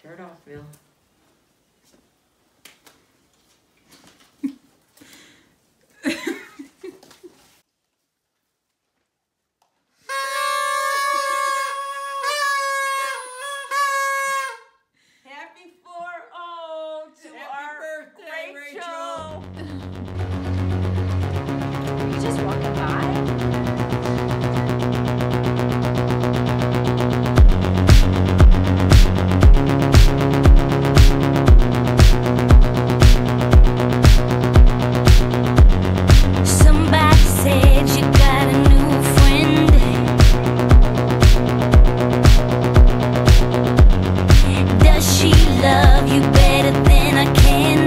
Start off, Bill. Happy 4-0 to our birthday, Rachel. Are you just walking by? Somebody said you got a new friend. Does she love you better than I can?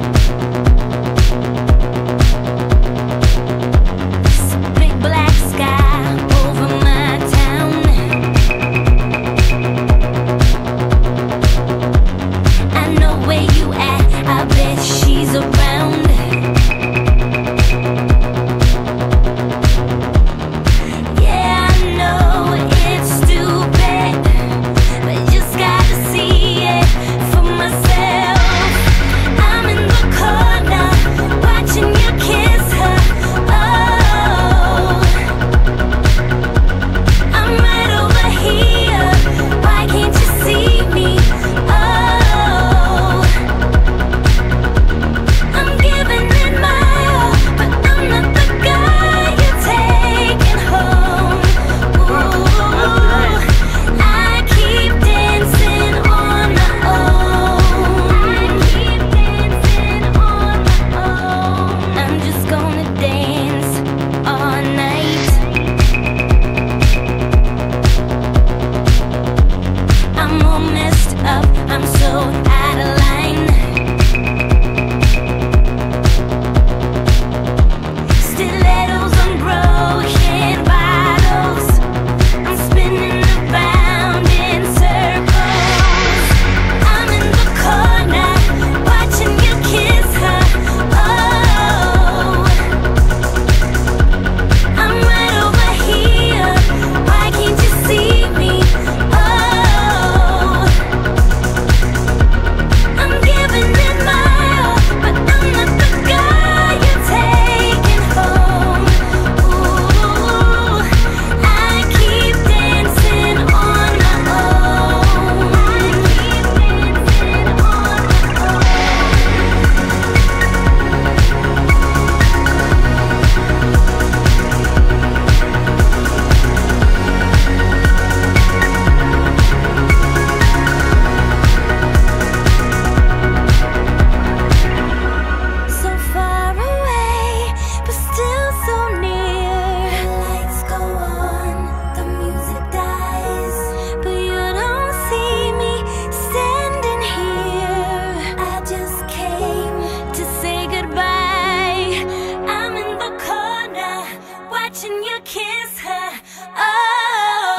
This big black sky over my town. I know where you at, I bet she's around. Yeah, I know it's stupid, but just gotta see it for myself. I'm in the corner, watching you kiss her. Oh, I'm right over here. Why can't you see me? Oh, I'm giving it my all, but I'm not the guy you're taking home. Ooh, I keep dancing on my own. I keep dancing on my own. I'm just gonna dance all night. I'm all messed up, I'm so out of line. Stilettos and broken bottles, I'm spinning around in circles. I'm in the corner, watching you kiss her. Oh, I'm right over here. Why can't you see me? Oh, I'm giving it my all, but I'm not the guy you're taking home. Ooh, I keep dancing on my own. I keep dancing on my own. So far away, but still so near. The lights go on, the music dies, but you don't see me standing here. I just came to say goodbye. I'm in the corner, watching you kiss her. Oh,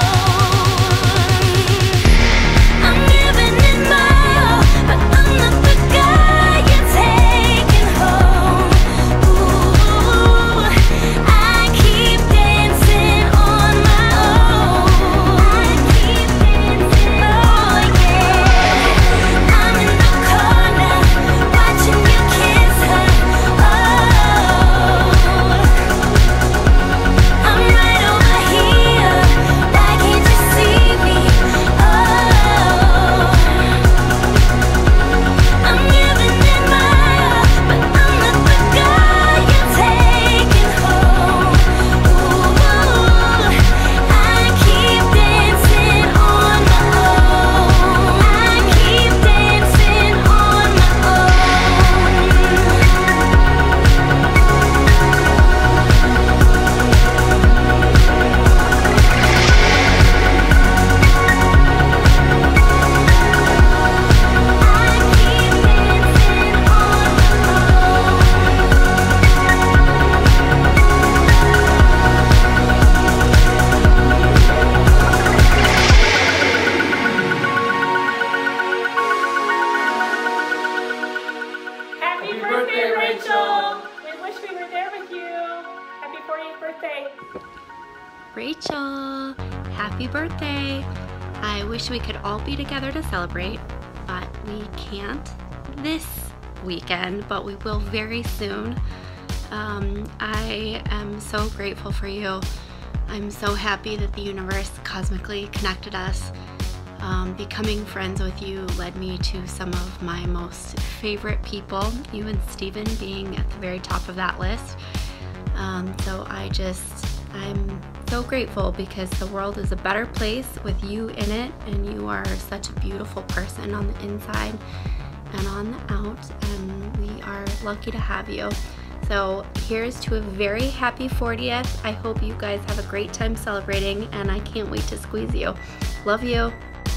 I'm giving it my all, but I'm not the guy you're taking home. Ooh, I keep dancing on my own. I keep dancing, oh yeah. I'm in the corner, watching you kiss her. Oh, I'm right over here. Why can't you see me? Oh, I'm giving it my all, but I'm not the guy you're taking home. Ooh, I keep dancing on my own. I keep dancing on my Happy birthday, Rachel. We wish we were there with you. Happy 40th birthday. Rachel, happy birthday. I wish we could all be together to celebrate, but we can't this weekend, but we will very soon. I am so grateful for you. I'm so happy that the universe cosmically connected us. Becoming friends with you led me to some of my most favorite people, you and Steven being at the very top of that list. So I'm so grateful because the world is a better place with you in it, and you are such a beautiful person on the inside and on the out, and we are lucky to have you. So here's to a very happy 40th. I hope you guys have a great time celebrating, and I can't wait to squeeze you. Love you.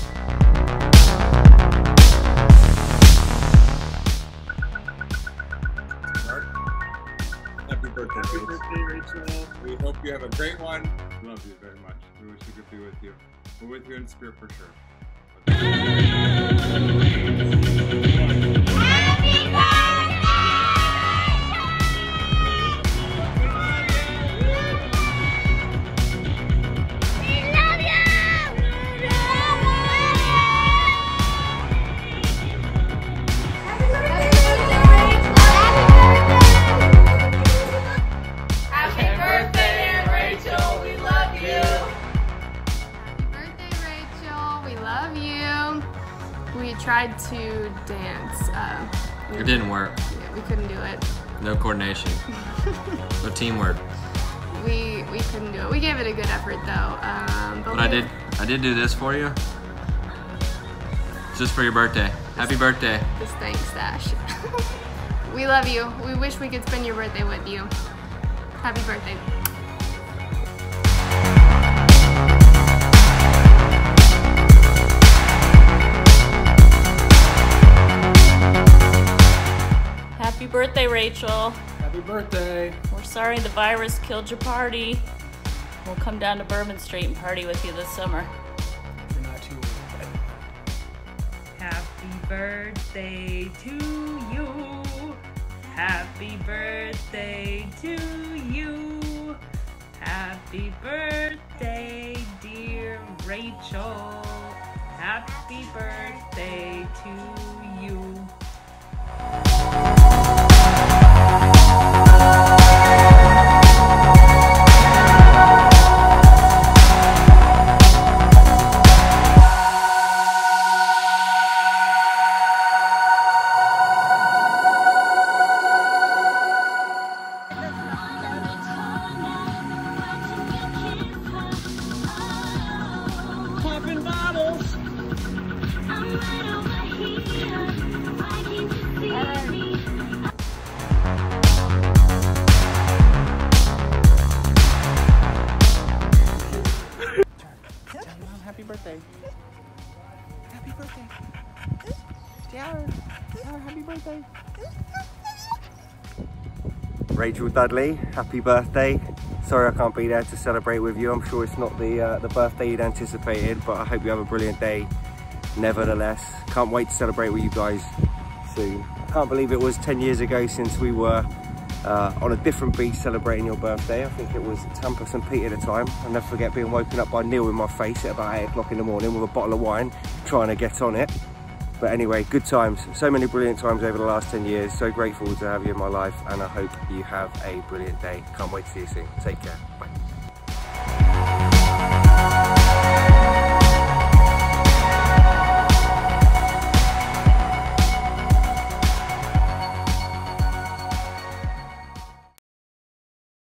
Happy birthday, Rachel. We hope you have a great one. We love you very much. We wish we could be with you. We're with you in spirit for sure. We tried to dance. It didn't work. Yeah, we couldn't do it. No coordination. No teamwork. We couldn't do it. We gave it a good effort though. But I did do this for you. Just for your birthday. Happy birthday. This thanks, Dash. We love you. We wish we could spend your birthday with you. Happy birthday. Happy birthday, Rachel. Happy birthday. We're sorry the virus killed your party. We'll come down to Bourbon Street and party with you this summer. You're not too bad. Happy birthday to you. Happy birthday to you. Happy birthday, dear Rachel. Happy birthday to you. Popping bottles. Happy birthday. Happy birthday. Tiara, happy birthday. Rachel Dudley, happy birthday. Sorry I can't be there to celebrate with you. I'm sure it's not the birthday you'd anticipated, but I hope you have a brilliant day nevertheless. Can't wait to celebrate with you guys soon. Can't believe it was 10 years ago since we were on a different beach celebrating your birthday. I think it was Tampa St. Pete at the time. I'll never forget being woken up by Neil in my face at about 8 o'clock in the morning with a bottle of wine, trying to get on it. But anyway, good times. So many brilliant times over the last 10 years. So grateful to have you in my life, and I hope you have a brilliant day. Can't wait to see you soon. Take care. Bye.